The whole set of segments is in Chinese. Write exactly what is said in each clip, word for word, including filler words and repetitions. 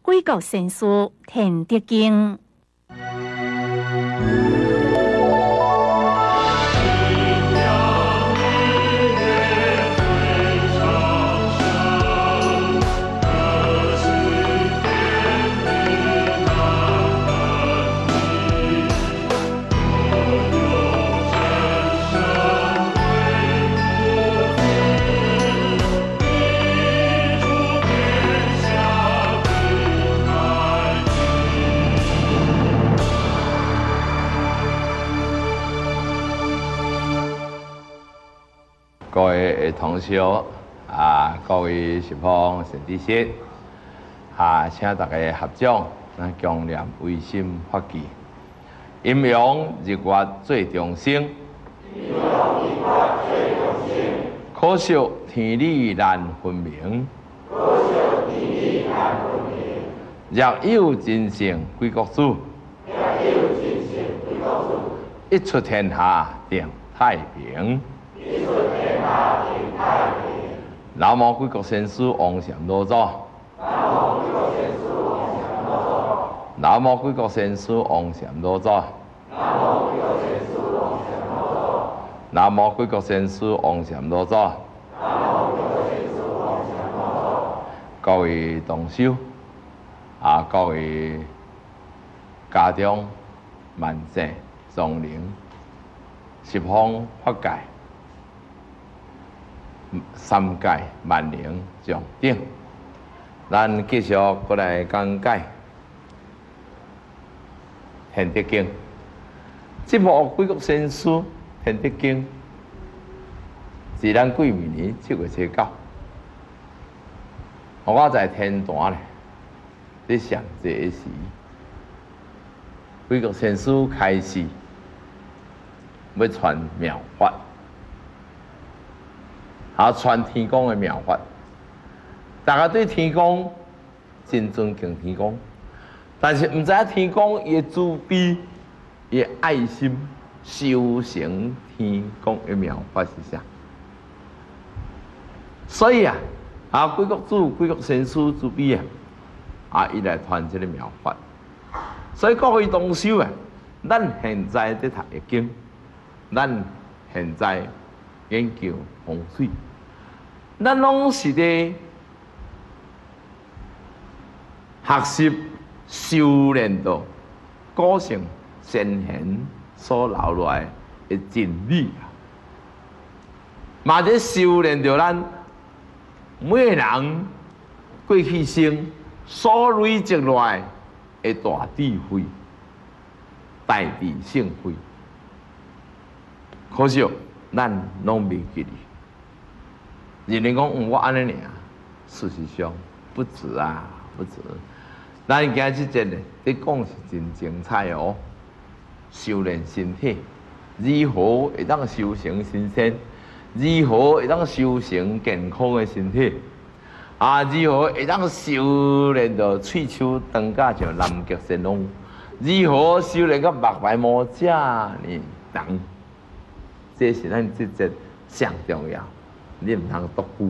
贵国神师田德敬。 各位同学啊，各位师傅、师弟师啊，请大家合掌，咱强念唯心发誓，阴阳日月最中生，可惜天理难分明，若有真圣归国主，一出天下定太平。南无贵国先师王禅老祖。南无贵国先师王禅老祖。南无贵国先师王禅老祖。各位同修啊，各位家长、万世、壮龄、十方法界。三界万灵上顶，咱继续过来讲解《天德经》。这部贵国先师《天德经》是咱几明年七月初九，我在天坛咧，伫上这时，贵国先师开始要传妙法。啊，传天公的妙法，大家对天公真尊敬天公，但是唔知影天公伊慈悲、伊爱心修成天公的妙法是啥？所以啊，啊贵国主、贵国先师慈悲啊，啊伊来传这个妙法。所以各位同修啊，咱现在在读的经，咱现在研究风水。咱拢是咧学习修炼到古圣先贤所留落来的真理啊，嘛咧修炼到咱每个人过去生所累积落来的大智慧、大智圣慧。可惜咱拢未记哩。人哋讲，嗯，我安尼尔，事实上不止啊，不止。咱今日节呢，你讲是真精彩哦。修炼身体，如何会当修成神仙？如何会当修成健康的身体？啊，如何会当修炼到喙鬚长甲像南极神龙？如何修炼到目白毛遮呢长？这是咱这节上重要。你唔通读久，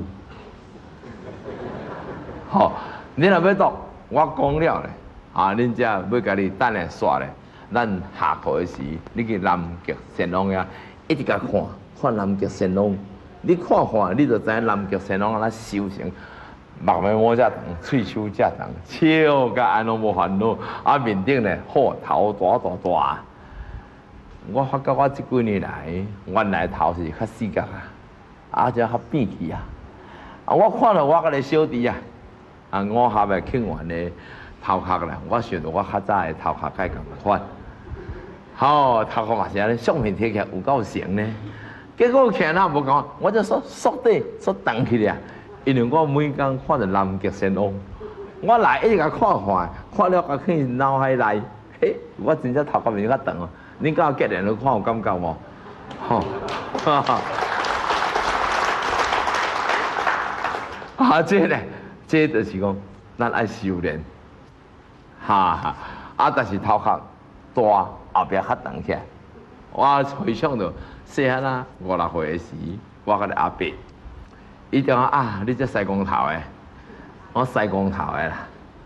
好，你若要读，我讲了咧，啊，恁只要家己等下刷咧，咱下课的时，你去南极神龙呀，一直甲看，看南极神龙，你看看，你就知影南极神龙安怎修成，目眉毛遮长，喙鬚遮长，笑甲安拢无烦恼，啊，面顶咧好头大大大。我发觉我这几年来，原来头是较细角啊。啊，就较变去啊！啊，我看到我个个小弟啊，啊，我下面庆完的头壳啦，我想到我较早的头壳该咁款，好，头壳嘛是安尼，相片贴起来有够成呢。结果徛那无讲，我就说缩底缩长起来，因为我每天看着南极神龙，我来一直甲看看，看了甲去脑海内，嘿，我真正头壳面较长哦。恁敢有结连去看有感觉无？吼，哈哈。啊，这个呢，这个就是讲，咱爱修炼，哈哈。啊，但是头壳大，后壁较长起来。我回想到细汉啊，五六岁的时，我个阿伯，伊就讲啊，你这西光头的，我西光头的啦。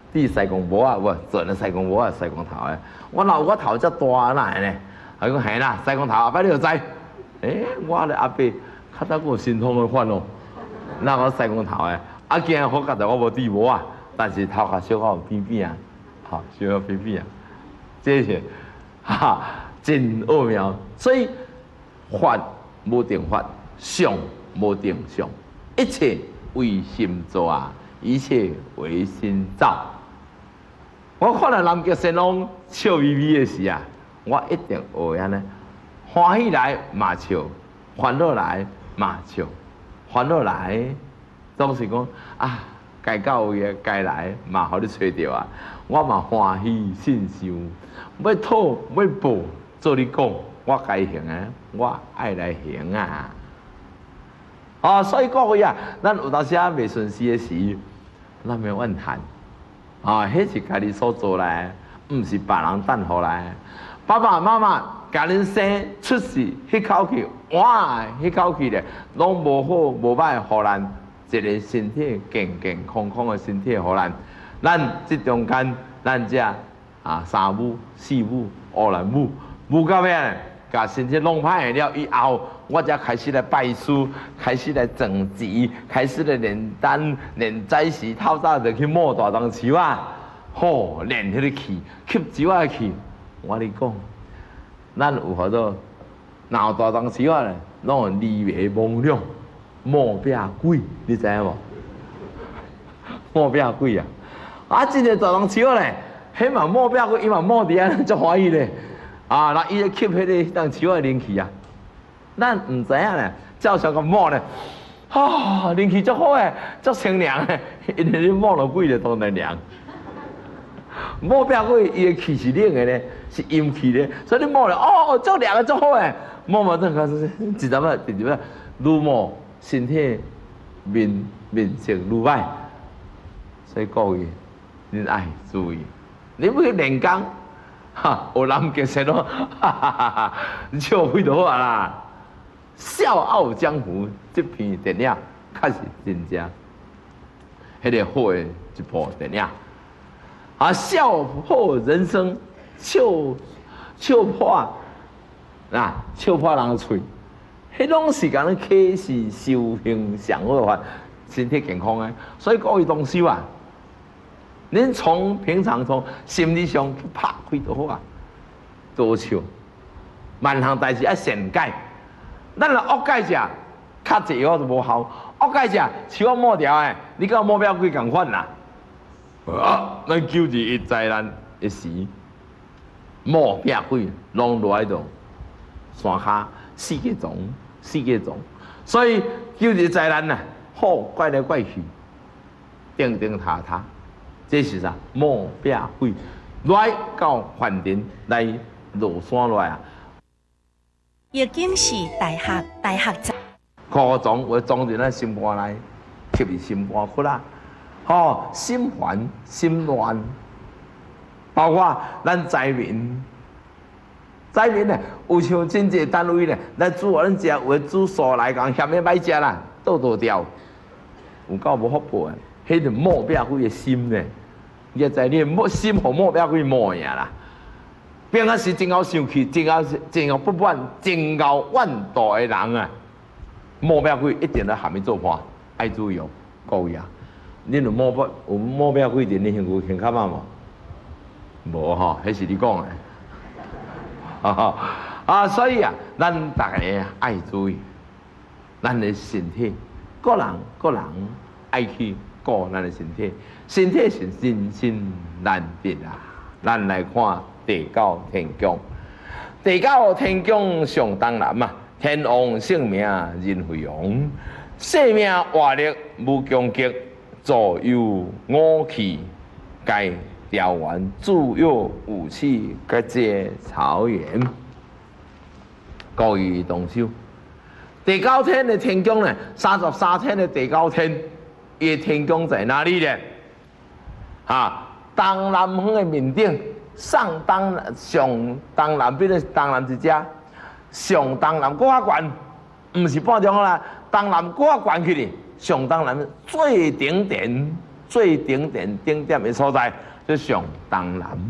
滴西公帽啊，我做了西公帽啊，西公头诶。我老我头遮大哪呢？伊讲嘿啦，西公头后摆你就知。诶、欸，我咧阿伯较早有心痛诶款哦，那我西公头诶，啊，今日好佳在我无滴帽啊，但是头壳小可有扁扁啊，好小可扁扁啊，这是哈真奥妙。所以法无定法，相无定相，一切为心造啊，一切为心造。我看到南极神龙笑眯眯的时啊，我一定学安尼，欢喜来嘛笑，烦恼来嘛笑，烦恼来总是讲啊，该到位的该来嘛，互你找到啊，我嘛欢喜信受，要讨要报，做你讲，我该行啊，我爱来行啊。哦，所以各位啊，咱有当时啊未顺时的时，咱免怨叹。啊，迄是家己所做来，毋是别人等互来。爸爸妈妈家恁生出世，迄口气，哇，迄口气咧，拢无好无歹，互咱一个身体健健康康的身体，互咱。咱即中间，咱只啊三母、四母、五男母，母到尾咧，甲身体弄歹了以后，我才开始来拜师，开始来整钱，开始来炼丹、炼早时，透早就去摸大当树啊，吼，练迄个气，吸树啊气。我跟你讲，咱有好多闹大当树啊咧，拢有利维蒙亮、摸壁鬼，你知影无？摸壁鬼啊！啊，真个大当树咧，迄嘛摸壁鬼，伊嘛摸伫安，足欢喜咧。啊，那伊咧吸迄个当树的灵气啊。咱唔知影咧，照常个摸咧，啊，灵气足好诶，足清凉诶，因为你摸落鬼就当然凉。摸壁鬼伊诶气是冷诶咧，是阴气咧，所以你摸咧，哦，足凉诶，足好诶。摸摸这个是一阵仔，一阵仔，愈摸身体面面色愈歹。所以各位，恁爱注意，你要去练功，哈，有南极神咯，哈哈哈哈，笑开就好啊啦。笑傲江湖这篇电影，确实真正，迄个好的一部电影。啊，笑破人生，笑笑破啊，笑破人的嘴，迄拢是讲启示修行上好法，身体健康的。所以各位同修啊，恁从平常从心理上去拍开就好啊，多笑，万项代志要善解。咱若恶解者，较济药就无效。恶解者手摸条诶，你甲目标鬼共款啦。啊，咱救治一灾难一时，摸壁鬼拢落喺度，山下四个钟，四个钟。所以救治灾难啊，好怪来怪去，定定塌塌，这是啥？摸壁鬼来到饭店来落山来啊！ 已经是大学大学长， 课装我装进咱心肝内，吸入心肝窟啦，吼，心烦心乱，包括咱灾民，灾民咧有像真济单位咧来煮互咱食，有诶煮素来讲嫌诶歹食啦，倒倒掉，有够无福报诶，迄就摸壁鬼诶心咧，你知你摸心互摸壁鬼摸呀啦。变啊是真够生气，真够真够不满，真够怨妒的人啊！摸壁鬼一定在下面做伴，爱注意哦，各位啊！恁有摸壁有摸壁鬼伫你身躯胸卡嘛无？无吼，迄是你讲的。啊啊！所以啊，咱大家爱注意，咱的身体，个人个人爱去顾咱的身体，身体是人心难得啊！咱来看。地高天宫，地高天宫上当南啊！天王性命人飞扬，性命活力无穷极，左右武器该调完，自有武器该借草原。各位同修，地高天的天宫呢？三十三天的地高天，伊的天宫在哪里呢？啊，东南方的面顶。上东上东南边的东南一只，上东南搁较悬，毋是半中啦，东南搁较悬起哩，上东南最顶点最顶点顶点的所在，就上东南。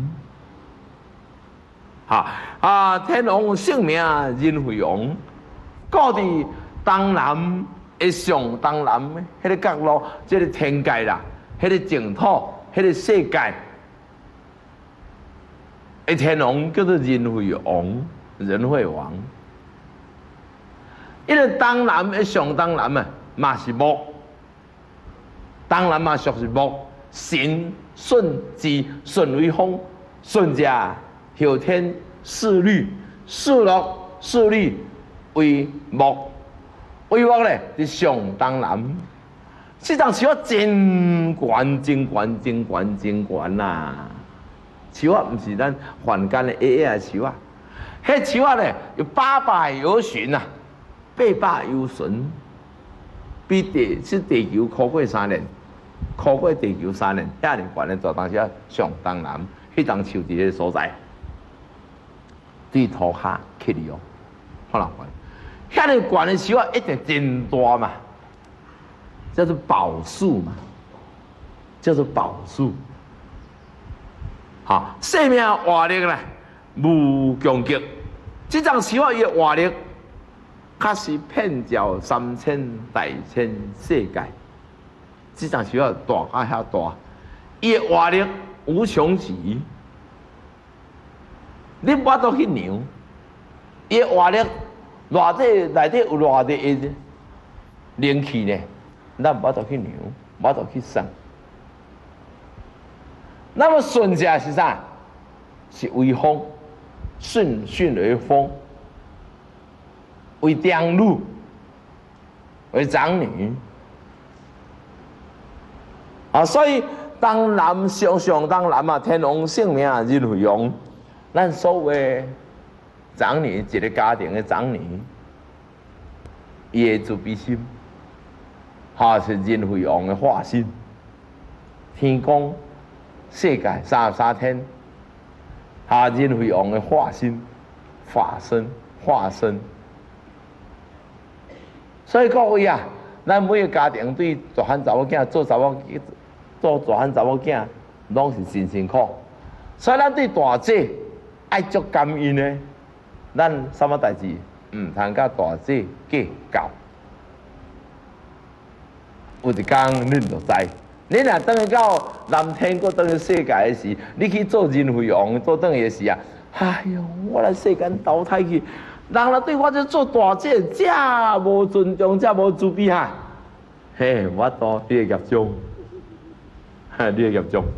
哈啊！天王姓名任惠王，故伫东南的上东南迄个角落，即、这个天界啦，迄、那个净土，迄、那个世界。的天王叫做仁惠王，仁惠王。因为东南的上东南啊，嘛是木，东南嘛属是木，神顺之，顺为风，顺者后天四律，四六四律为木，为木咧是上东南。这张树啊，真悬，真悬，真悬，真悬呐！树啊，毋是咱凡间的矮矮的树啊，迄树啊咧有八百由旬啊，八百由旬，比地是地球高过三年，高过地球三年，遐尼悬的大当时啊上东南，迄张树伫个所在，对土下起哩哦，看人悬，遐尼悬的树啊，一定真大嘛，叫做宝树嘛，叫做宝树。好，生命活力咧无穷极，这张树啊，伊的活力，确实遍照三千大千世界。这张树啊，大啊遐大，伊的活力无穷极。你无法度去量，伊的活力偌底内底有偌底的灵气呢？咱无法度去量，无法度去算。那么顺者是啥？是为风，顺顺为风，为长女，为长女。啊，所以东南上上东南啊，天王姓名任惠王，咱所谓长女，一个家庭的长女，伊的自卑心，哈是任惠王的化身，天公。世界三十三天，哈任惠王的化身、化身、化身。所以各位啊，咱每个家庭对大汉查某囝做查某做大汉查某囝，拢是真辛苦。所以咱对大姐爱足感恩的，咱什么代志毋通甲大姐计较。有一天恁就知。你若等去到南天国，等去世界的时，你去做任惠王做等的时啊，哎呦，我来世间投胎去，人若对我这做大姐，这无尊重，这无慈悲哈，嘿，我多你的业障，哈，你的业障。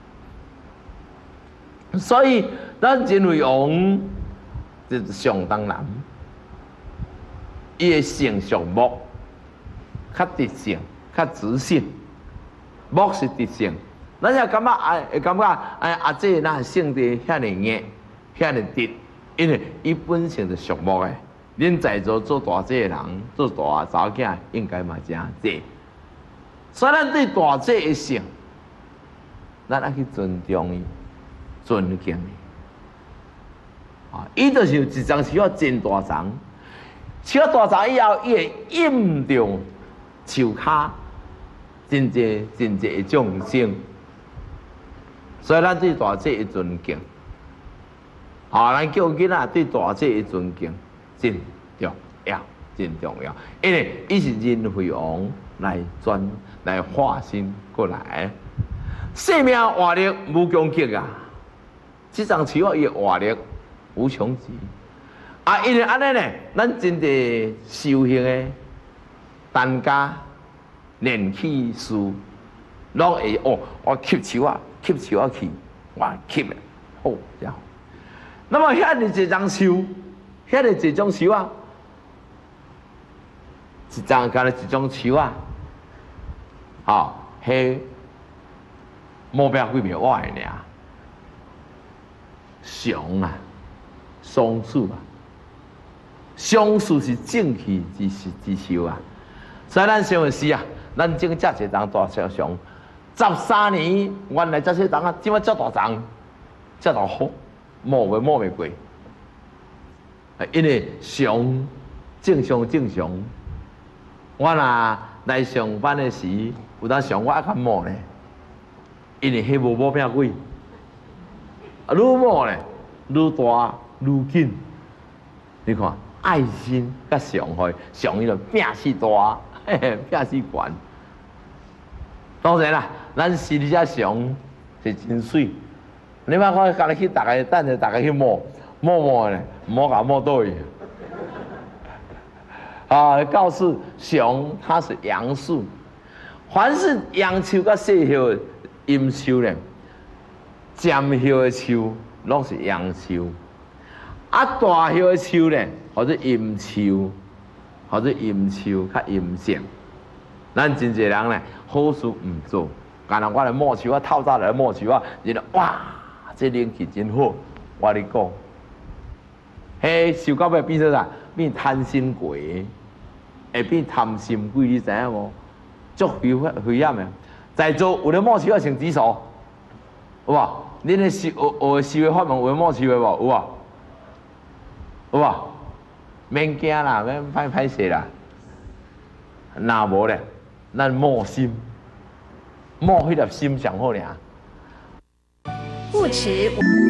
所以咱任惠王就是上东南，伊的性属木，较直性，较直性。木是直性，咱也感觉哎，会感觉哎阿姐那性地遐尼硬，遐尼直，因为伊本性是属木的。恁在座做大姐的人，做大查某囝应该嘛真直。所以咱对大姐的性，咱爱去尊重伊，尊敬伊。啊，伊就是有一张树啊真大张，树啊大张以后，伊会印着树骹。真济真济的众生，所以咱对大姐的尊敬，啊，咱叫囡仔对大姐的尊敬真重要，真重要。因为伊是任惠王来转来化身过来，生命活力无穷极啊！这张树啊，伊的活力无穷极啊！因为安尼呢，咱真济修行的单家。练气术，拢会哦，我吸树啊，吸树啊去，我吸咧，好真好。那么遐尼一张树，遐尼一种树啊，一张干了一种树啊，啊，迄目标几秒我的尔，松啊，松树啊，松树是正气之之树啊，所以咱想的是啊。咱种遮一丛大小松，十三年原来遮些丛啊，即摆遮大丛，遮大好，摸袂摸袂过。因为松正常正常，我若来上班的时，有当上我爱较摸咧， 因为迄无某变鬼，啊，愈某咧愈大愈紧。你看爱心甲上害，上伊就拼死大，嘿嘿，拼死悬。当然啦，咱是只上是真水。你莫看家己去，大家等下大家去摸摸摸咧，摸甲摸倒去。啊，告诉熊它是阳树，凡是阳树甲细叶阴树咧，尖叶的树拢是阳树，啊大叶的树咧，或者阴树，或者阴树较阴性。咱真侪人咧，好事唔做，干那我来摸树啊，透早来摸树啊，人咧哇，这灵气真好，我你讲，嘿，树到尾变做啥？变贪心鬼。会变贪心鬼，你知影无？足危危险的。在座有咧摸树要先指数，有无？恁咧学学修的法门有摸树的无？有无？有无？免惊啦，免歹歹势啦。若无咧，咱摸心，摸迄粒心上好尔。 不持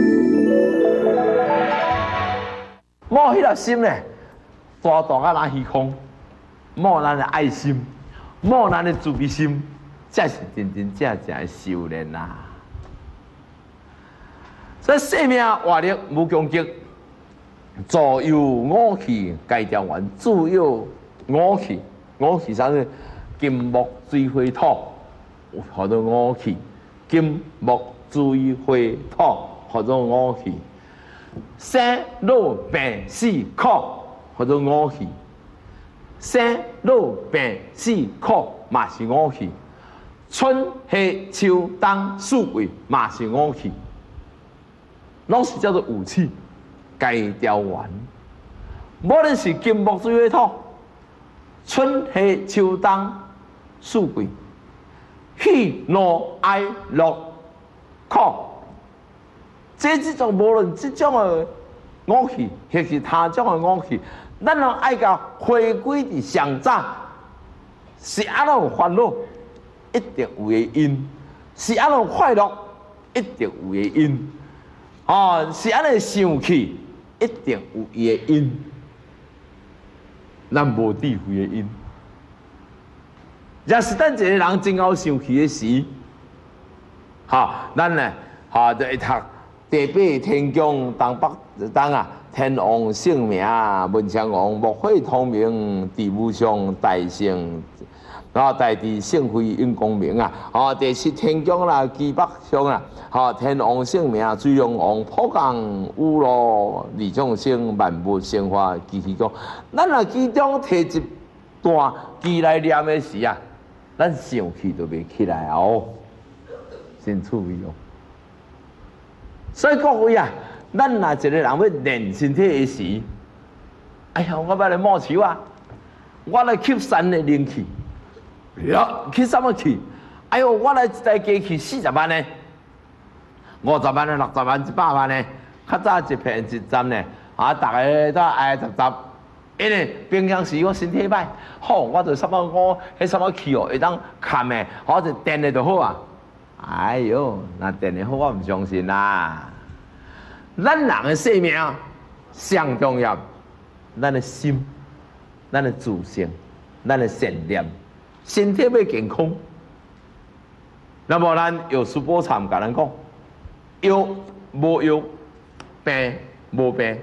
摸迄粒心咧，大大啊，拿虚空。摸咱的爱心，摸咱的慈悲心，才是真真正正的修炼啦。所以生命活力无穷极，左右五气该调完，左右五气，五气啥呢？金木水火土，叫做五气；金木水火土，叫做五气；生老病死苦，叫做五气。生老病死苦嘛是五气，春夏秋冬四季嘛是五气，拢是叫做五气，该调完。无论是金木水火土，春夏秋冬四季，喜怒哀乐苦，这即种无论即种的五气，或是他种的五气。咱拢爱甲回归伫上早，是安怎有烦恼，一定有个因；是安怎快乐，一定有个因。哦，是安尼生气，一定有伊个因。咱无智慧个因。若是咱一个人真够生气个时，哈，咱呢，哈就会读地北天宫东北东啊。天王圣名，文昌王，木火通明，地武上大圣，啊，大地圣辉应光明啊！啊，第七天宫啦，基北上啦，啊，天王圣名，水龙王，普降雨露，二众生，万物生化，其其中。咱若其中摕一段记来念的时啊，咱生气都袂起来哦，真趣味哦。所以各位啊。咱若一个人要练身体的时，哎呀，我要来摸树啊，我来吸山的灵气，呀，吸什么气？哎呦，我来一台机器四十万呢，五十万呢，六十万，一百万呢，较早一片一站呢，啊，大家都爱十十，因为平常时我身体歹，好，我就什么我迄什么气哦，会当看的，好就电的就好啊。哎呦，那电的好，我唔相信啦。咱人的生命上重要，咱的心、咱的自信、咱的善念，身体要健康。那么咱药师宝忏甲咱讲，药无药，病无病。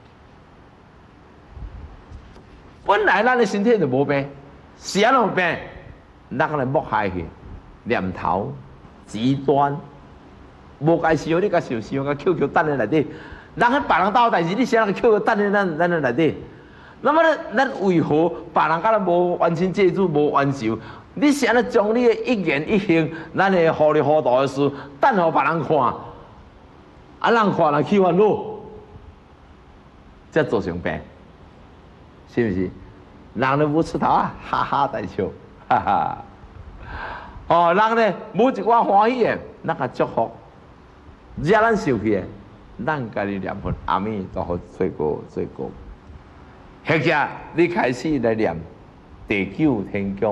本来咱的身体就无病，是安怎病？咱个来抹害去，念头极端。无该想，你甲想想，甲扣扣等咧内底。人喺别人斗代志，你想个扣扣等咧咱咱咧内底。那么咧，咱为何别人甲咱无完成借助，无完成？你是安尼将你的一言一行，咱的糊里糊涂的事，等互别人看，啊，人看了起烦恼，才造成病，是不是？人咧无出头啊，哈哈大笑，哈哈。哦，人咧无一寡欢喜的，咱甲祝福。只要咱受气的，咱家己念份阿弥陀佛做过做过。或者你开始来念地久天宫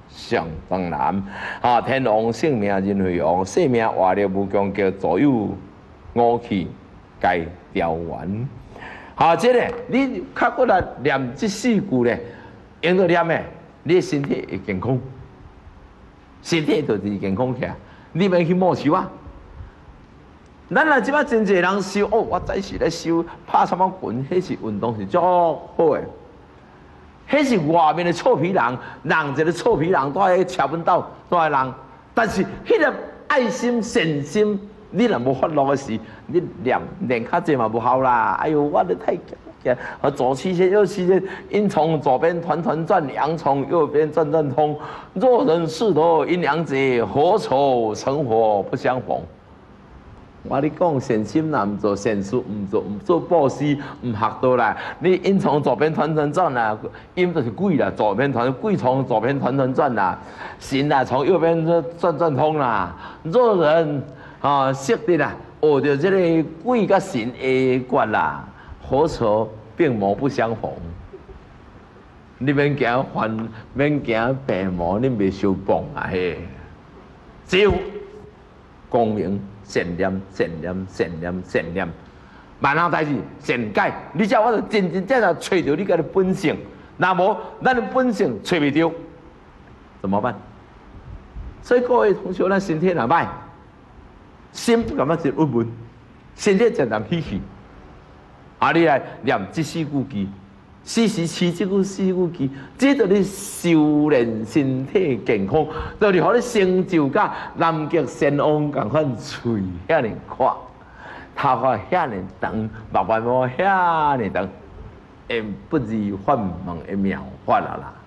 上当南，啊，天王性命任飞扬，性命活力无疆极，左右武器皆调完。好，这个你较过来念这四句咧，用到念诶，你身体会健康，身体就是健康起来，你免去摸手啊。咱若即摆真侪人修哦，我早时咧修拍什么拳，迄是运动是足好诶。迄是外面的臭皮囊，人一个臭皮囊，在迄桥本岛，在人。但是迄个爱心善心，你若无发落的时，你练练较济嘛无效啦。哎呦，我咧太强，和左七线右七线，阴从左边团团转，阳从右边转转通。若人势头阴阳节，火丑成火不相逢。我你讲善心呐，唔做善事，唔做唔做布施，唔学到啦。你阴从左边团团转啦，阴就是鬼啦，左边团鬼从左边团团转啦，神啊从右边转转通啦。若人啊识得啦，学到这个鬼甲神的关啦，好丑并魔不相逢。你免惊烦，免惊病魔，你袂受棒啊嘿！只有光明。善念、善念、善念、善念，万项代志善解。你只要我就真真正正找到你个本性，那无咱的本性找袂到，怎么办？所以各位同学，咱身体若歹，心不感觉是郁闷，身体渐渐虚气。啊，你来念这四句句，四时七这句四句句，这就你修炼身体健康，就你互你成就甲南极仙翁共款嘴遐尼宽，头发遐尼长，目眼毛遐尼长，因不如法门的妙法啦啦。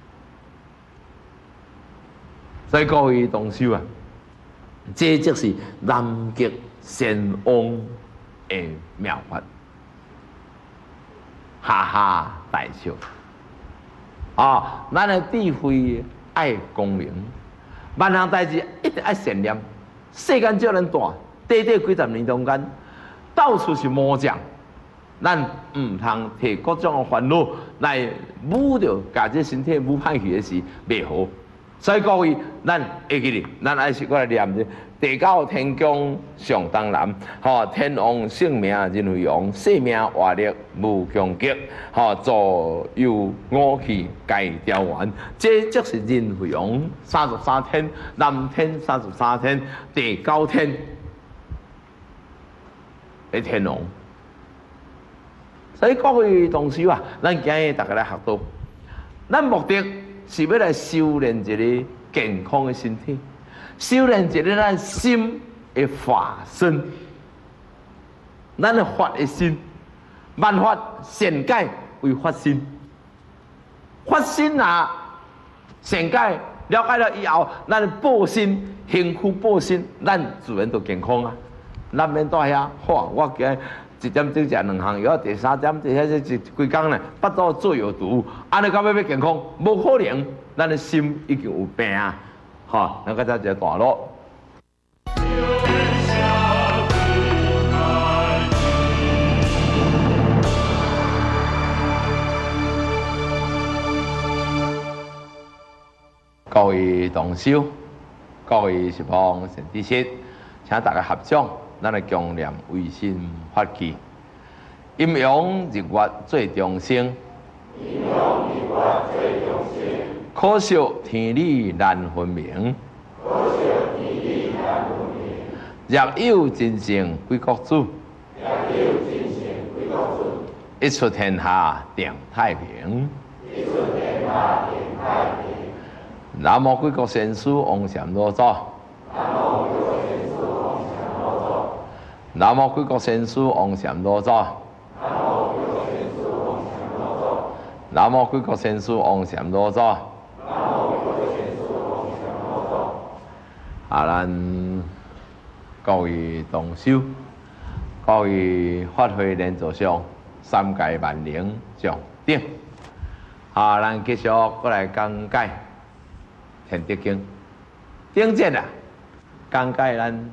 所以各位同修啊，这就是南极仙翁的妙法。哈哈大笑啊！咱的智慧爱光明，万项代志一定爱善念。世间少年大，短短几十年中间，到处是魔障，咱唔通摕各种的烦恼来捂着，把这身体捂歹去的时袂好。所以各位，咱会记哩，咱爱是过来念者。地高天宫上当南，吼天王性命任飞扬，性命活力无穷极，吼左右武器皆调完。这即是任飞扬三十三天，南天三十三天，地高天的天王。所以各位同修啊，咱今日大家来学到，咱目的是要来修炼一个健康的身体。修炼一个咱心的法身，咱的法的心，万法善解为法心。法心啊，善解了解了以后，咱的报心、幸福报心，咱自然就健康啊。咱免在遐，好，我今一点钟食两项药，第三点第遐这一几工呢，不做做有毒，安尼到尾要健康，无可能。咱的心已经有病啊。好，那个再一个段落。各位同修，各位师兄善知识，请大家合掌，咱来共念唯心法器。阴阳日月最中生，阴阳日月最中生。可惜天理难分明，可惜天理难分明。若有真圣归国主，若有真圣归国主。一出天下定太平，一出天下定太平。南无贵国仙师王禅老祖，南无贵国仙师王禅老祖，南无贵国仙师王禅老祖，南无贵国仙师王禅老祖。啊，咱各位同修，各位法会连座上，三界万灵上顶。啊，咱继续过来讲解《天地经》。顶节啊，讲解咱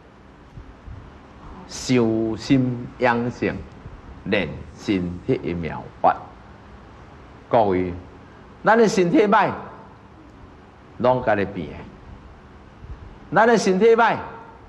修心养性、练身体的妙法。各位，咱的身体歹， 拢家己变的。咱的身体歹，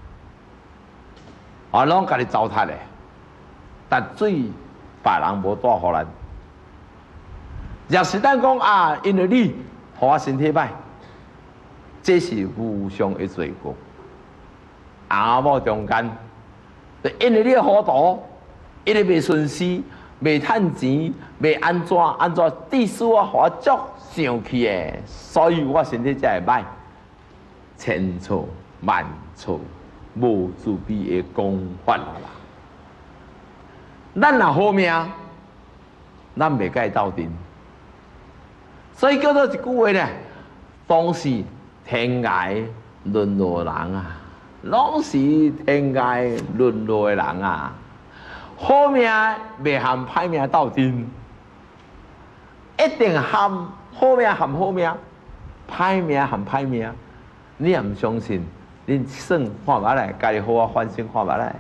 啊，拢家己糟蹋的。但水别人无带互咱。若是咱讲啊，因为你互我身体歹，这是互相的罪过。阿某中间，就因为你糊涂，一直袂顺势，袂趁钱，袂安怎安怎，致使我互我足生气的，所以我身体才会歹。千错万错，无自卑的讲法啦。咱若好命，咱袂甲伊斗阵。所以叫做一句话咧，当是天涯沦落人啊，拢是天涯沦落的人啊。好命袂含歹命斗阵，一定含好命含好命，歹命含歹命。你也唔相信，恁算看袂来，家己好啊反省看袂来。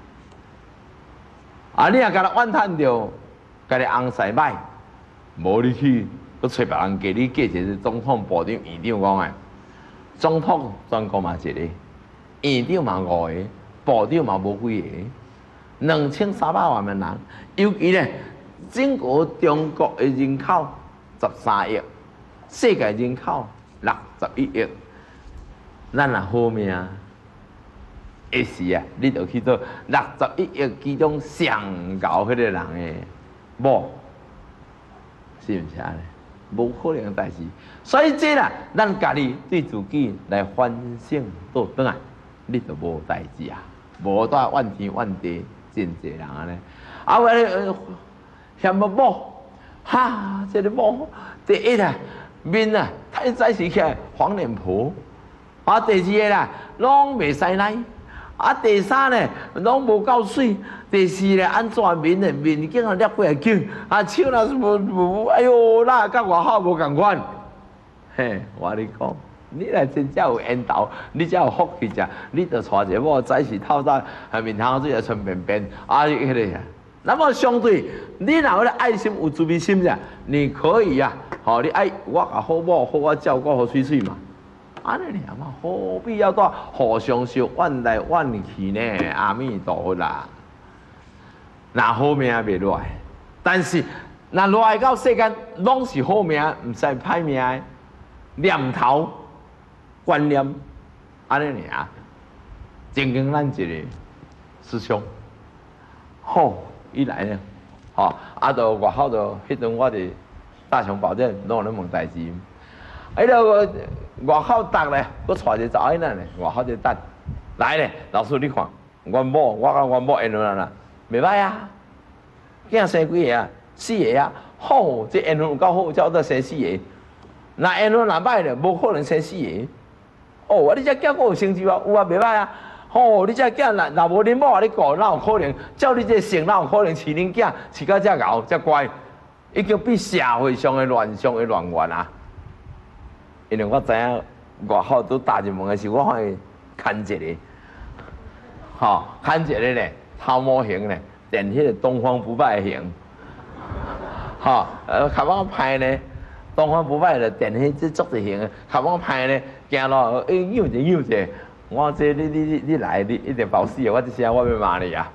啊，你若甲他怨叹着，家己翁婿歹，无你去，佮找别人给你过一个总统、部长、院长讲诶。总统全国嘛一个，院长嘛五个，部长嘛无几个，两千三百万人，尤其咧，整个中国的人口十三亿，世界人口六十一亿。咱若好命，一时啊，你就去做六十一亿其中上高迄个人的某，是毋是安尼？无可能的代志。所以这啦，咱家己对自己来反省倒转来，你就无代志啊，无带怨天怨地，真济人安尼。啊，我咧嫌个某，哈，这个某第一啊，面啊太早时起来黄脸婆。啊，第二个啦，拢袂使奶；啊，第三咧，拢无够水；第四咧，安怎面咧面镜啊裂几下镜，啊手若是无无，哎哟，那甲外口无共款。嘿，我你讲，你若真正有缘投，你才有福气食，你着带一个某早时透早下面汤水来顺便便，啊，迄个。那么相对，你若有咧爱心有自卑心者，你可以啊，吼，你爱我甲好某好我照顾好水水嘛。安尼尔嘛，何必要带互相受怨来怨去呢？阿弥陀佛啦！那好命袂落来，但是那落来到世间，拢是好命，毋使歹命的念头、观念，安尼尔。曾经咱一个师兄，吼，伊来呢，吼，啊，到外口到迄阵，我伫大雄宝殿拢有咧问代志。哎，个外口等咧，佮带一个查某囡仔咧，外口在等。来咧，老师你看，阮某，我甲阮某缘分啦，袂歹啊。囝生几个啊？四个啊。好，这缘分有够好，才有得生四个。那缘分若歹咧，无可能生四个。哦，你这囝佫有成就啊？有啊，袂歹啊。哦，你这囝若若无恁某啊，你顾，哪有可能？照你这性，哪有可能饲恁囝饲到遮敖遮乖？已经比社会上的乱象的乱源啊！因为我知影外口都打入门的时候，我看伊牵一个，吼，牵一个咧，头毛型咧，电迄个东方不败的型，吼，呃，较我歹咧，东方不败的电迄即足的型，较我歹咧，行路诶扭者扭者，我这你你你你来，你一定包死的，我这声我要骂你啊！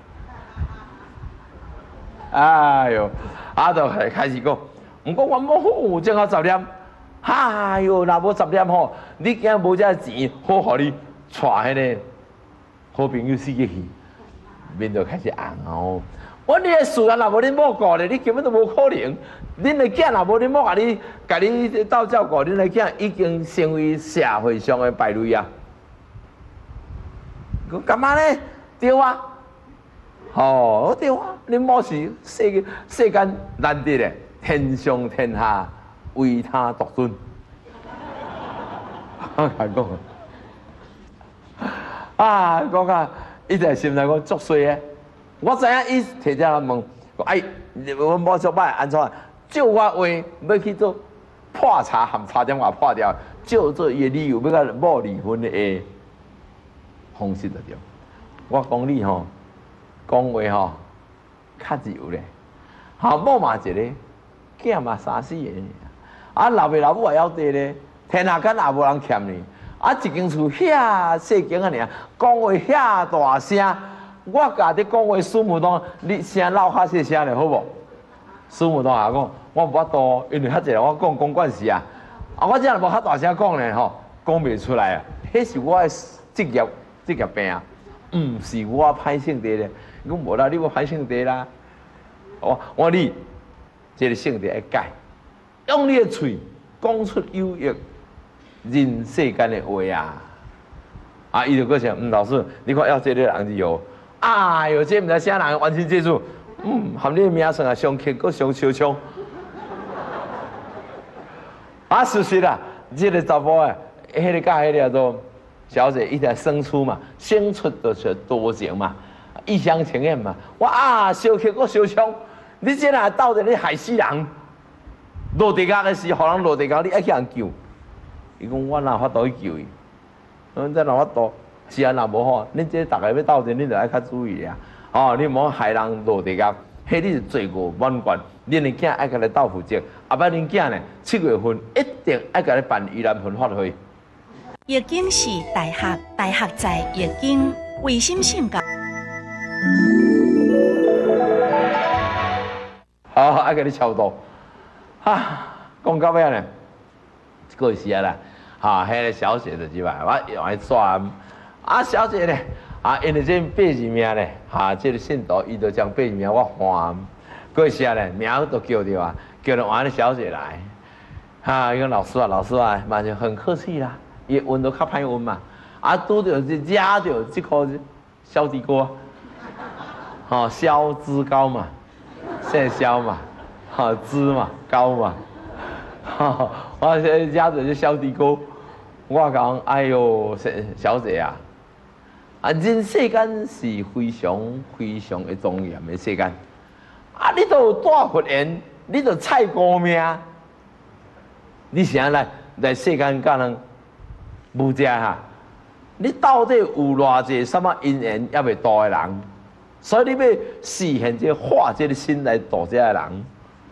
哎哟，啊，就开始讲，毋过我冇好正好十念。哎哟，若无十念吼，你囝无遮钱，好互你带迄个好朋友死去，面就开始红哦。我你个事啊，若无恁某顾咧，你根本都无可能。恁个囝若无恁某甲你，甲你斗照顾，恁个囝已经成为社会上的败类啊。我干嘛呢？对啊，哦对啊，恁某是世世间难得的天上天下。为他独尊，我讲，啊，讲啊，伊在心内讲作衰诶。我知影伊摕遮来问，讲哎，我某做歹安怎？照我话要去做破查，含差点话破掉，照做伊诶理由要甲某离婚诶方式就对。我讲你吼，讲话吼较自由咧，好某嘛一个，囝嘛三四个。啊，老爸老母也晓得咧， 天下间也无人欠你。啊，一间厝遐细间啊尔，讲话遐大声，我甲你讲话，苏木东，你声闹较细声咧，好无？苏木东也讲，我无法度，因为遐济人我讲讲惯势啊，啊，我只若无较大声讲咧吼，讲袂出来啊。迄是我的职业职业病啊，毋是我歹性地咧。伊讲无啦，你无歹性地啦。我我你，这个性地要改，用你的嘴讲出有益人世间的话啊！啊，伊就搁想，嗯，老师，你看要这个人就有，哎哟，这毋知啥人完全接触，嗯，含你的名声啊，上克搁上相冲。啊，事实啦，这个查甫诶，迄个甲迄个叫做小姐，伊在生出嘛，生出就是多情嘛，一厢情愿嘛。我啊，相克搁相冲，你这若斗阵你害死人，落地角的时，互人落地角，你爱去人救。伊讲我哪法度去救伊？阮这哪法度？是啊，若无好，恁这逐个要斗阵，恁就爱较注意啊！哦，你莫害人落地角，迄你是罪过满贯。恁的囝爱甲你斗负责，后摆恁囝呢，七月份一定爱甲你办盂兰盆法会。 月经是大学，大学在月经，卫生性教。 好，爱甲你超度。啊，讲到尾呢，过时啊啦。哈，迄个小姐就是嘛，我用来刷啊，小姐咧，啊，因为这八字命咧，哈，这个信徒伊就将八字命我还，过时啊咧，名都叫着啊，叫着我的小姐来，哈，伊讲老师啊，老师啊，嘛就很客气啦，伊运都较歹运嘛，啊，拄着是夹着这颗小地瓜，哈，消脂膏嘛，现消嘛，哈，脂嘛，膏嘛。哈，我现夹着这小地瓜，我讲，哎哟，小姐啊，啊，人世间是非常非常的庄严的世间，啊，你都有大佛缘，你都菜高命，你是安来来世间甲人无食哈？你到底有偌济什么因缘也未度的人？所以你要实现这化这个心来度这个人。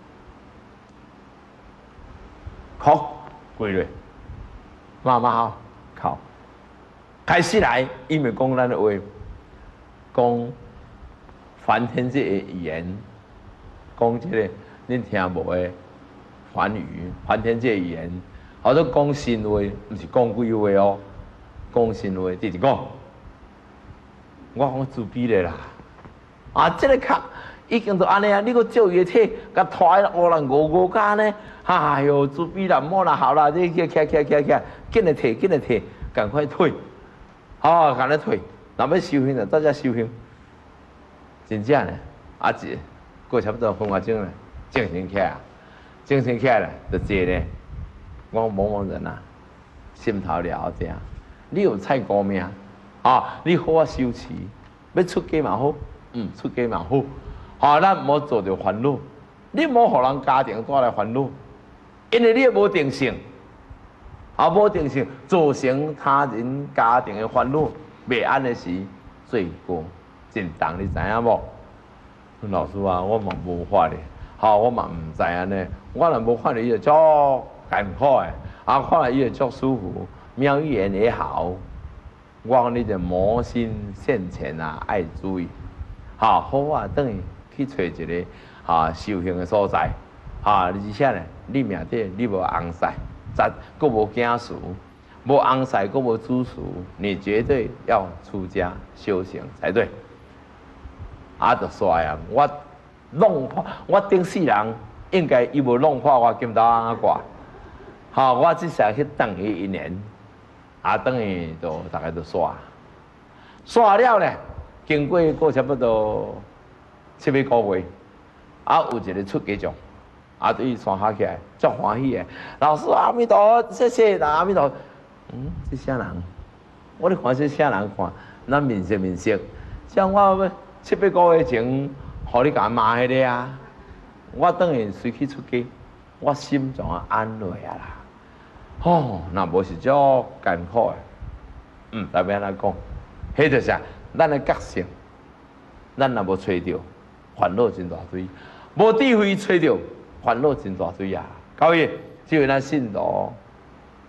好，归类，慢慢好，考，开始来，伊咪讲咱的话，讲梵天这个语言，讲这个恁听无的梵语，梵天这个语言，或者讲神话，毋是讲鬼话哦，讲神话，直直讲，我讲自闭咧啦，啊，这个卡。已经都安尼啊！你搁照伊的体，甲拖来乌人五五家呢？哎哟，自闭啦，莫啦，好啦，你起起起起起，紧来退，紧来退，赶快退，哦，赶快退。若要修行就早只修行，真正呢，啊一过差不多分外钟咧，精神起来，精神起来咧，就坐咧。我某某人啊，心头了这样，你有菜高命啊？你好啊修持，要出家嘛好，嗯，出家嘛好。啊，咱莫做着烦恼，你莫互人家庭带来烦恼，因为你无定性，啊无定性造成他人家庭的烦恼，未安的时罪过真重，你知影无？老师啊，我嘛无法咧，好，我嘛毋知安尼，我若无看到伊就足艰苦诶，啊看到伊就足舒服，妙语言也好，我讲你就魔心现前啊，爱注意，好好啊，等于。去找一个啊修行的所在，啊，而且呢，你命底你无翁婿，再佫无囝嗣，无翁婿佫无子嗣，你绝对要出家修行才对。啊，就衰啊！我弄破我顶世人，应该伊无弄破我金刀安挂，好，我只想去等伊一年，啊，等于就大概就煞，煞了呢，经过过差不多。七八个月，啊，有一个出家众，啊，对伊山下起来，足欢喜的。老师阿弥陀，谢谢啦，阿弥陀。嗯，这啥人？我咧看这啥人看，咱面色面色，像我要七八个月前，互你甲骂迄个啊，我等于随去出家，我心脏啊安落啊啦。哦，那无是足艰苦的。嗯，特别安怎讲，迄就是啊，咱的觉性，咱若无找着。烦恼真大堆，无智慧找着烦恼真大堆啊！各位，只有咱信徒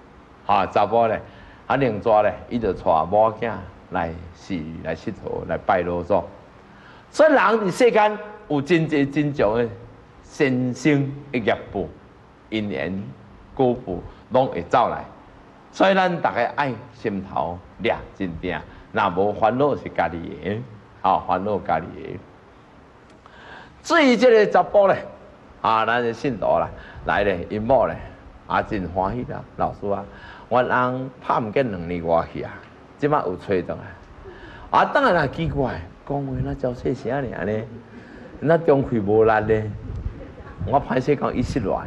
啊，查某咧，啊，另抓咧，伊就带某囝来寺来佚佗，来拜老祖。所以人伫世间有真侪真种的先生的业报、因缘、果报，拢会走来。所以咱大家爱心头抓真定，若无烦恼是家己的，啊，烦恼家己的。至于这个查甫咧，啊，咱的信徒啦，来咧，因某咧，啊，真欢喜啦，老师啊，阮翁拍毋见两年外去啊，即摆有找倒来，啊，当然啦，奇怪，讲话那照细声尔呢，那中气无力咧，我歹势讲伊失恋，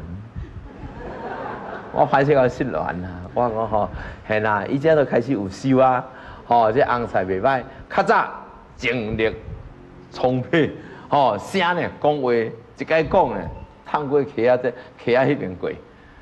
我歹势讲失恋啊，我讲吼，嘿啦，伊这都开始有修啊，吼，这翁菜袂歹，较早精力充沛。吼、哦，声呢讲话，一解讲呢，探过溪仔这溪仔迄边过，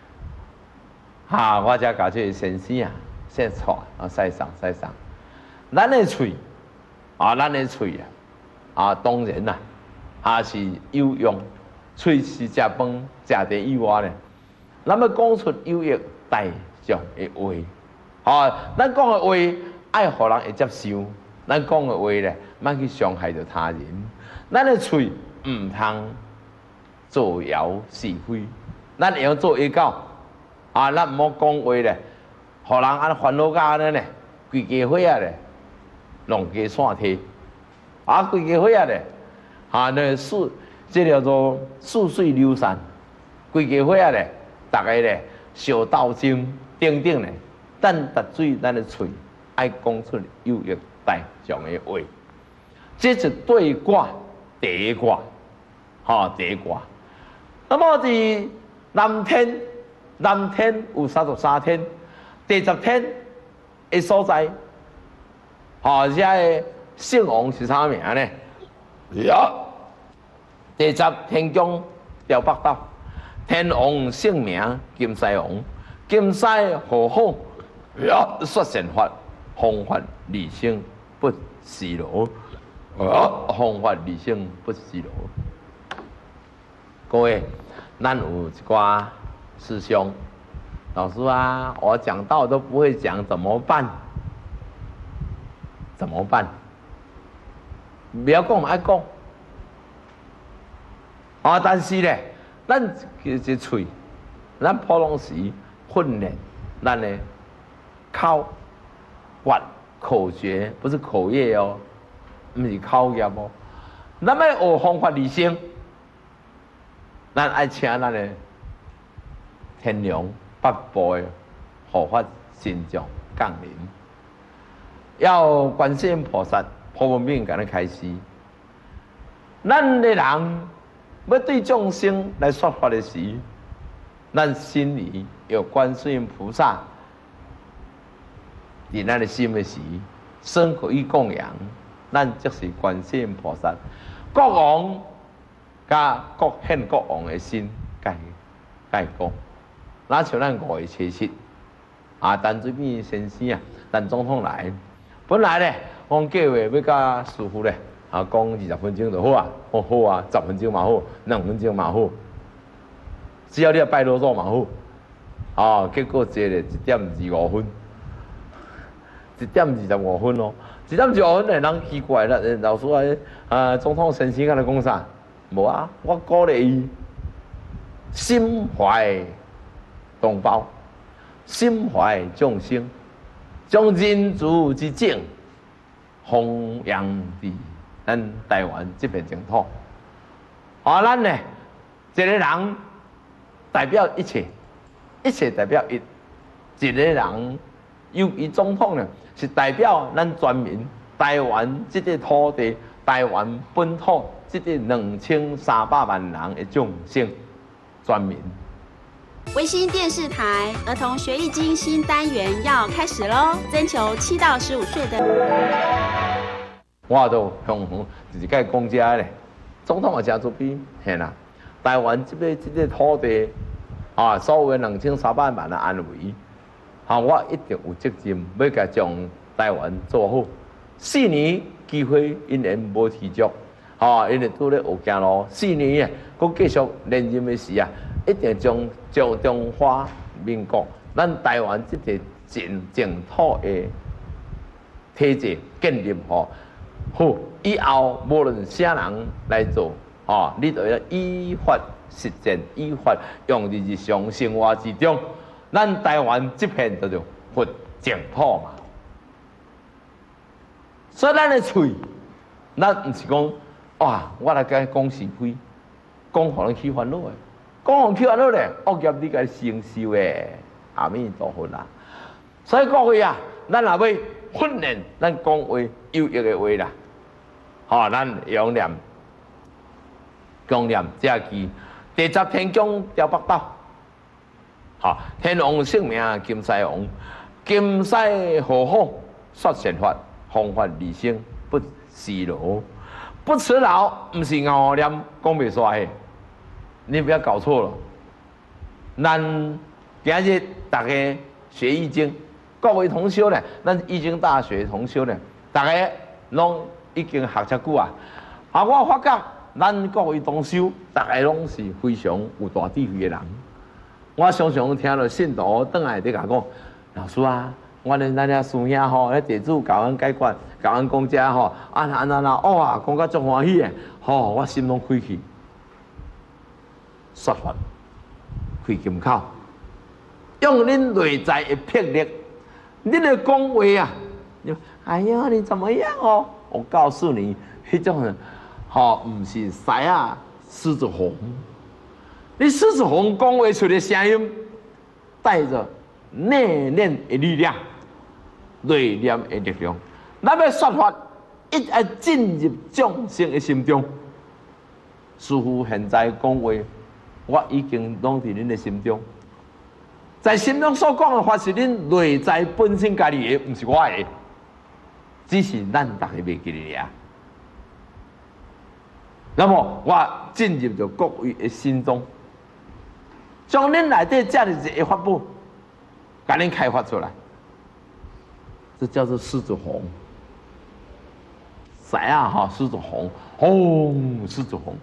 哈，我才甲这个先生啊，先带啊，西上西上，咱的喙啊，咱的喙啊，啊，当然啦、啊，也是有用，喙是食饭食茶以外呢，咱要讲出有益大众的话，啊，咱讲的话爱互人会接受，咱讲的话咧，莫去伤害着他人。咱的喙唔通造谣是非，咱会晓做约稿，啊，咱唔好讲话咧，互人安烦恼甲安尼咧，规家伙仔咧，弄家散体，啊，规家伙仔咧，啊，那似这叫做似水流散，规家伙仔咧，大家咧小斗争等等咧，咱达水咱的喙爱讲出有益大众的话，这是对卦。第一卦，哈，第一卦。那么伫南天，南天有三十三天，第十天的所在，哈，这个姓王是啥名呢？呀，第十天宫调北斗，天王姓名金西王，金西何好？呀，说善法，方法理性不失罗。啊，方法理性不失罗。各位，咱有一寡师兄，老师啊，我讲道都不会讲，怎么办？怎么办？不要讲，爱讲。啊，但是咧，咱这这嘴，咱普通时训练咱的口、话、口诀，不是口业哦。唔是口业哦，咱要学方法理性，咱爱请咱的天龙八部的护法神将降临，要观世音菩萨普门品甲咱开示。咱的人要对众生来说法的时，咱心里有观世音菩萨伫咱的心的时，生可以供养。咱就是观世音菩萨，国王甲国献国王的心，解解讲。那像咱五月七七，啊，陈水扁先生啊，陈总统来，本来咧，我计划要甲师傅咧，啊，讲二十分钟就好啊，哦好啊，十分钟嘛好，两分钟嘛好，只要你拜老祖嘛好，啊，结果坐咧一点二五分，一点二十五分咯。一点就很让人奇怪了，老师啊，啊，总统先生跟他讲啥？无啊，我鼓励伊心怀同胞，心怀众生，将人族之境弘扬伫咱台湾这片净土。啊，咱呢，一个人代表一切，一切代表一，一个人由于总统呢。是代表咱全民台湾这个土地，台湾本土这个两千三百万人的众生全民。 微星电视台儿童学艺经新单元要开始喽！征求七到十五岁的。 我都向就是甲讲遮咧，总统也真出边，嘿啦，台湾这边这个土地啊，所有的两千三百万的安危。啊！我一定有责任要甲将台湾做好。四年机会因然无持续，啊，因为拄咧学行路。四年啊，佮继续连任的时啊，一定将将中华民国咱台湾这个净净土的体制建立好，好以后无论啥人来做，哦，你都要依法实践，依法用伫日常生活之中。咱台湾这片叫做佛净土嘛，所以咱的嘴，咱唔是讲哇，我来甲讲是非，讲互人起烦恼的，讲互人起烦恼咧，恶业你该承受的，阿弥陀佛啦。所以各位啊，咱若要训练咱讲话有益的话啦，吼，咱用念讲念这句第十天讲调北斗。好，天王姓名金西王，金西何好说善法，方法利生不辞劳，不辞劳不是熬念讲袂煞的，你不要搞错了。咱今日大家学易经，各位同修呢，咱易经大学同修呢，大家拢已经学遮久啊。啊，我发觉咱各位同修，大家拢是非常有大智慧的人。我常常听到信徒转来伫甲讲，老师啊，我恁咱遐师兄吼，迄地主教阮解决，教阮讲遮吼，啊安安那哦啊，讲甲足欢喜的，吼，我心拢开去，说法开金口，用恁内在的魄力，恁的讲话啊，你哎呀，你怎么样哦？我告诉你，迄种人，吼，唔是狮啊，狮子红。你狮子红讲话出的声音，带着内敛的力量、内敛的力量，咱要说法，一要进入众生的心中。似乎现在讲话，我已经拢伫恁的心中，在心中所讲的话是恁内在本身家己的，不是我的，只是咱大家袂记得尔。那么我进入到各位的心中。将恁内底这样的一个法宝，甲恁开发出来，这叫做狮子红。谁啊？哈，狮子红，红狮子红，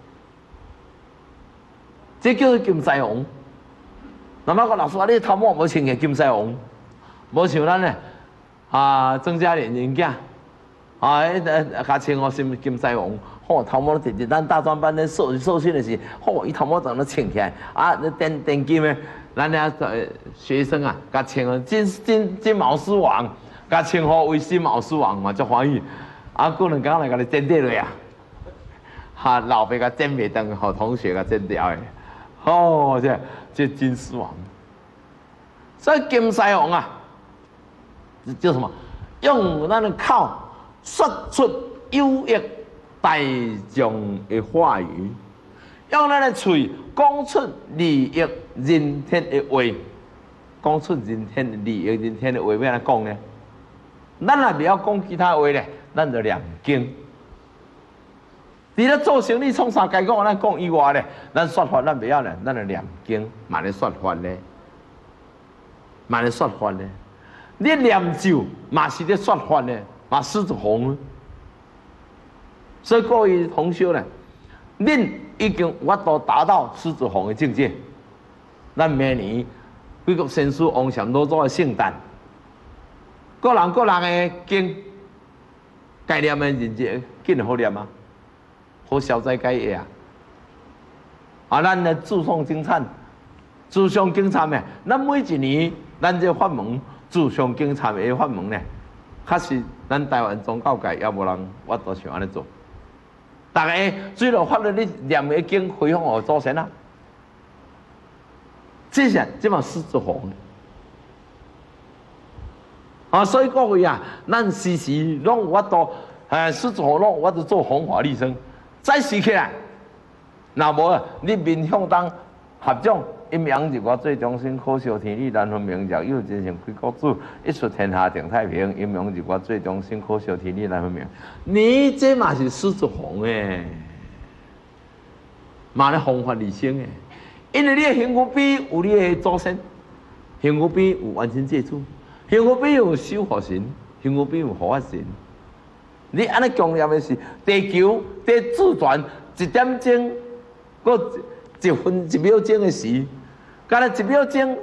这叫做金西王。那么个老师话，你头毛无穿嘅金西王，无像咱咧啊，郑家连人囝啊，迄甲穿哦是金西王。吼、哦，头毛直直，咱大专班咧受受训的时候，吼、哦，伊头毛怎么穿起来？啊，那电电金的，咱遐学生啊，甲穿哦金金金毛狮王，甲穿好为金毛狮王嘛，足欢喜。啊，过两工来甲你剪掉落啊，哈，老爸甲剪袂当，互同学甲剪掉的。哦，这这金狮王，所以金西王啊，叫什么？用咱的口说出有益大众的话语，用咱的嘴讲出利益人天的话，讲出人天的利益人天的话，要安怎讲呢？咱也不要讲其他话咧，咱就念经。伫咧做生意创啥该讲咱讲以外咧，咱说法咱不要咧，咱就念经，嘛咧说法咧，嘛咧说法咧。你念咒嘛是咧说法咧，嘛狮子红。所以各位同修呢，恁已经我都达到狮子红的境界。咱明年几个先师王禅老祖的圣诞，各人各人的经概念的人节，紧好念啊，好消灾解厄啊。啊，咱的祝颂经忏，祝颂经忏的，咱每一年咱这法门祝颂经忏的法门呢，确实咱台湾宗教界也无人，我都想安尼做。大家水落法律，你念个经回向互祖先啊！这是这嘛狮子红啊！所以各位啊，咱时时拢有法度，诶，狮子红拢有法度做弘法利生。再时起来，若无你面向当合掌，阴阳一我最忠心，可笑天理，难分明照，有真诚归国主，一出天下定太平。阴阳一我最忠心，可笑天理，难分明。你这嘛是狮子红诶，嘛咧弘法利生诶。因为你的幸福比有你的祖先，幸福比有完全接触，幸福比有守护神，幸福比有护法神。你安尼强调的是地球在自转一点钟，搁一分一秒钟的时，干了一秒钟，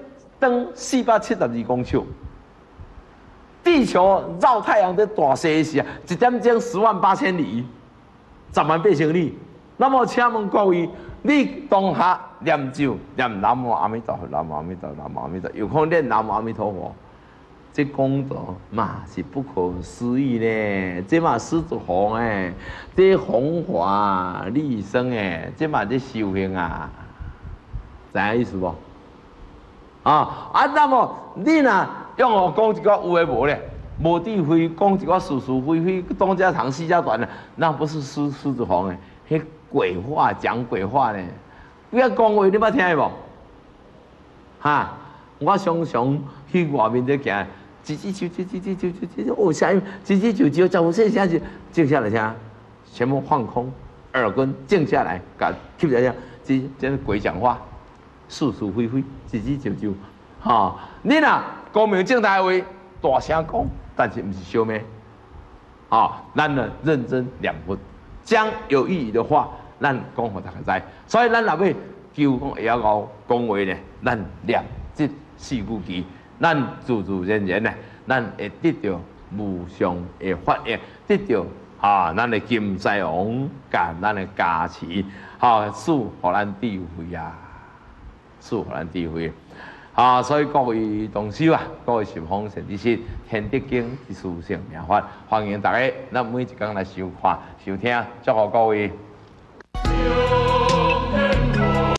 长四百七十二公尺。地球绕太阳的大细时啊，一点钟十万八千里，十万八千里。那么，请问各位，你当下念咒念南无阿弥陀佛，南无阿弥陀佛，南无阿弥陀佛，有可能念南无阿弥陀佛，这功德嘛是不可思议呢。这嘛狮子王诶，这红华利生诶，这嘛这修行啊，知影意思无？啊啊，那么你若用我讲一个有诶无咧，无智慧讲一个是是非非，东家长西家短的，那不是狮狮子王诶，迄鬼话讲鬼话呢。不要讲话，你捌听无？哈，我常常去外面在行，吱吱啾啾啾啾啾啾啾，哦，下面吱吱啾啾，叫我这下去静下来听，全部放空，耳根静下来，甲吸下去，这这是鬼讲话，是是非非，吱吱啾啾。哈，你若光明正大话，大声讲，但是不是烧咩？啊，咱呢认真念佛，讲有意义的话，咱讲互大家知。所以咱若要求讲会晓讲讲话呢，咱念这四句偈，咱自自然然呢，咱会得到无上的法益，得到啊，咱的金狮王甲咱的加持，哈，赐互咱智慧啊，赐互咱智慧。啊，所以各位同修啊，各位十方善知识，天地经之殊胜妙法，欢迎大家，咱每一天来收看、收听，祝福各位。